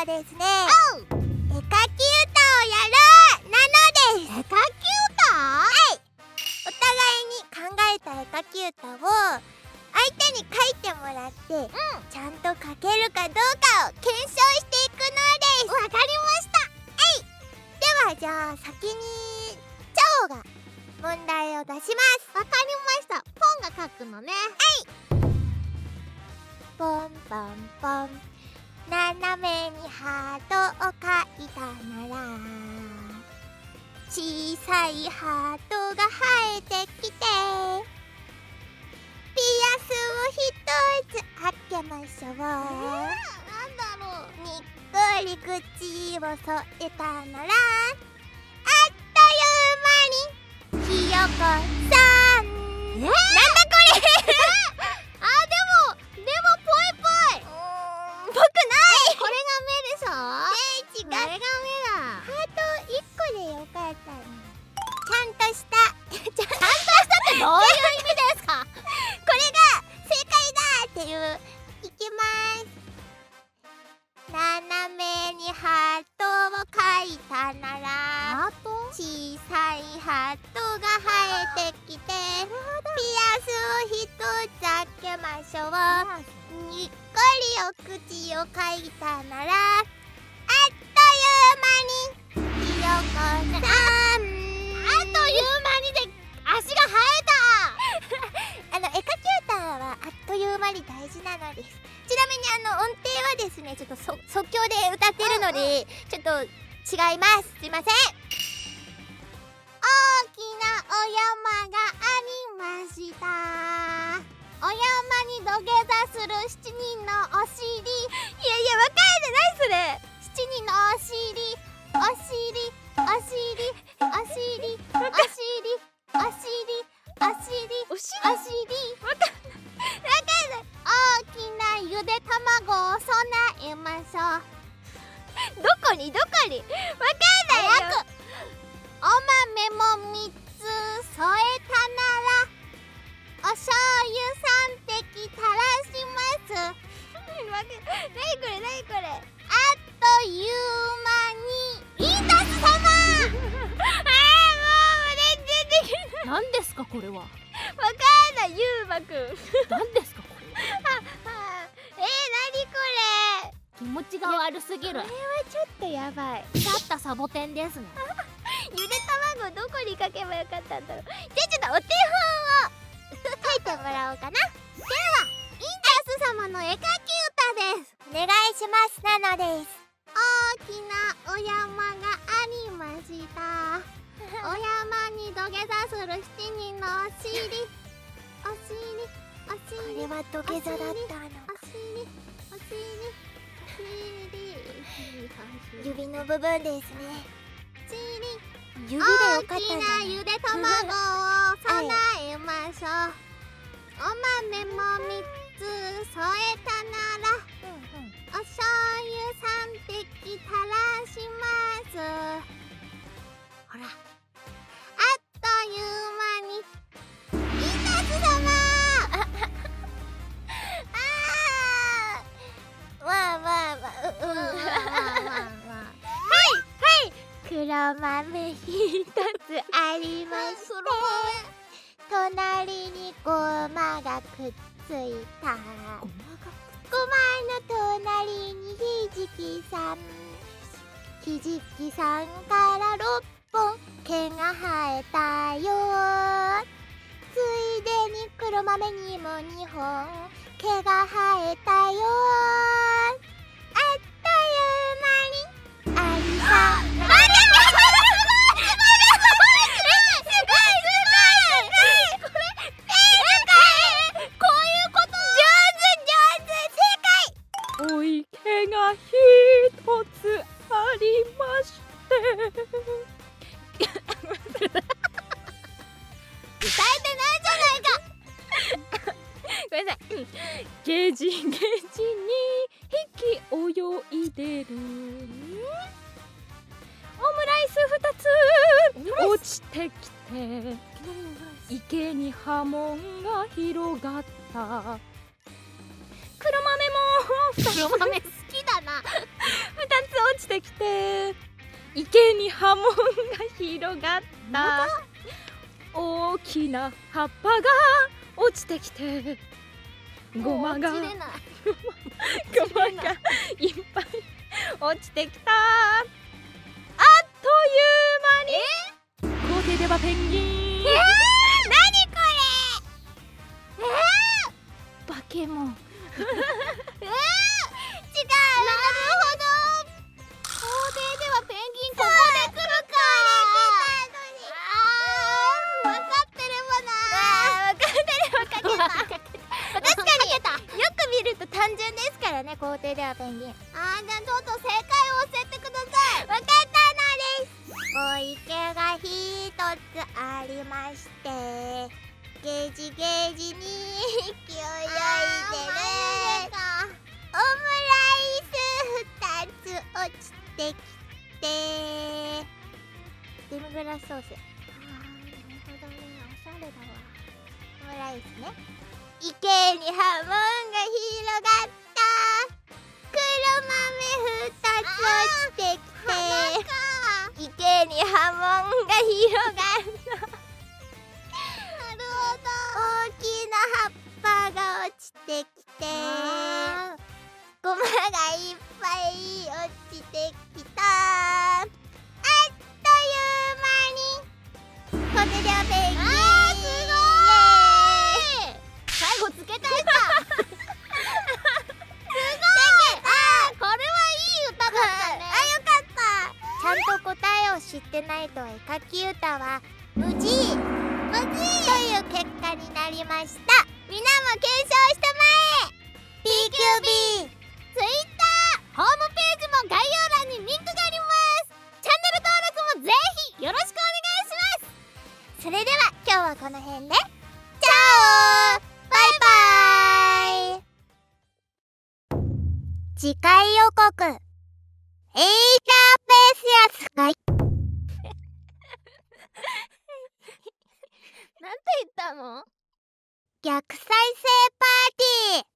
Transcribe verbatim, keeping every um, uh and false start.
ですね、絵描き歌をやるなのです。絵描き歌？はい。お互いに考えた絵描き歌を相手に書いてもらって、うん、ちゃんと書けるかどうかを検証していくのです。わかりました。はい。ではじゃあ先にチャオが問題を出します。わかりました。ポンが書くのね。はい。ポンポンポン、斜めにハートを描いたなら小さいハートが生えてきて、ピアスを一つ開けましょう。えー、なんだろう。にっこり口を添えたならあっという間にひよこさん。えー、なんだこれあ、でもでもぽいぽい。うーん、ぽくない。これが目でしょ。えー、違う。これが目だ。ハートいっこでよかったね。ちゃんとしたちゃんとしたってどういう意味ですかこれが正解だっていう。いきます。斜めにハートを描いたならハート？小さいハートが生えてきて、ピアスを一つ開けましょう。にっこりお口を描いたならあっという間にひよこさん。あっという間にで足が生えたあの絵描き歌はあっという間に大事なのです。ちなみにあの音程はですね、ちょっとそ即興で歌ってるので、うんうん、ちょっと違います。すいません。大きなお山がありました。お山に土下座する七人のお尻。いやいや、わかんないそれ。七人のお尻、お尻、お尻、お尻、お尻、お尻、お尻、お尻、お尻。わかんない。わかんない。大きなゆで卵を備えましょう。どこにどこにわかんないよ。お豆もみっつ添えたならお醤油さん滴垂らします。なにこれなにこれ。あっという間にインタス様あー、もう全然できない。 何ですかこれは。わかんない。ゆうまくん何ですかこれははえー、なにこれ。 気持ちが悪すぎる。 これはちょっとやばい。 腐ったサボテンですねゆで卵どこにかけばよかったんだろう。じゃあちょっとお手本を書いてもらおうかな。ではインタス様の絵描き歌です。お願いします。なのです。大きなお山がありました。お山に土下座する七人のお尻、お尻、お尻。これは土下座だったの。お尻、お尻、お尻。指の部分ですね。指でよかったんじゃない？大きなゆで卵を備えましょう。お豆もみっつ添えたなら、うんうん、お醤油さん滴垂らします。ほら、あっという間にインタス様あー、わあわあわあ、ううんわあわあわあはいはい。黒豆ひとつありまして、隣にごまがくっついた。ごまの隣にひじきさん、ひじきさんからろっぽん毛が生えたよ。ついでに黒豆にもにほん毛が生えたよ。あっという間にアリさん。 ゲジゲジに引き泳いでる。オムライスふたつ落ちてきて、池に波紋が広がった。黒豆も黒豆好きだな。 ふたてきて池に波紋が広がった。大きな葉っぱが落ちてきてゴマがゴマがいっぱい落ちてきた。あっという間に校庭ではペンギン、 えー、何これ、えー、 バケモンえー、違う、なるほど、校庭ではペンギンここで来るか。あー、分かってればな。分かってればかけた。確かによく見ると単純ですからね、校庭ではペンギン。あー、じゃあちょっと正解を教えてください。分かったのです。お池がひとつありまして、ゲージゲージに勢いでるオムライスふたつ落ちてきて、デミグラスソース。あー、なるほどね、おしゃれだわ。オムライスね。池に波紋が広がった。黒豆ふたつ落ちてきて、池に波紋が広がった。なるほど。大きな葉っぱが落ちてきて、ゴマがいっぱい落ちてきた。あっという間にこれではペンギン。あー、すごーい。最後つけたいか。すごい。あー、これはいい歌だったね。あ、よかった。ちゃんと答えを知ってないと絵描き歌は無事無事という結果になりました。みんなも検証してまえ。 ピーキュービー Twitter ホームページも概要欄にリンクがあります。チャンネル登録もぜひよろしくお願いします。それでは今日はこの辺でチャオ、バイバイ。次回予告、エイジャーペースやすかい。なんて言ったの？逆再生パーティー。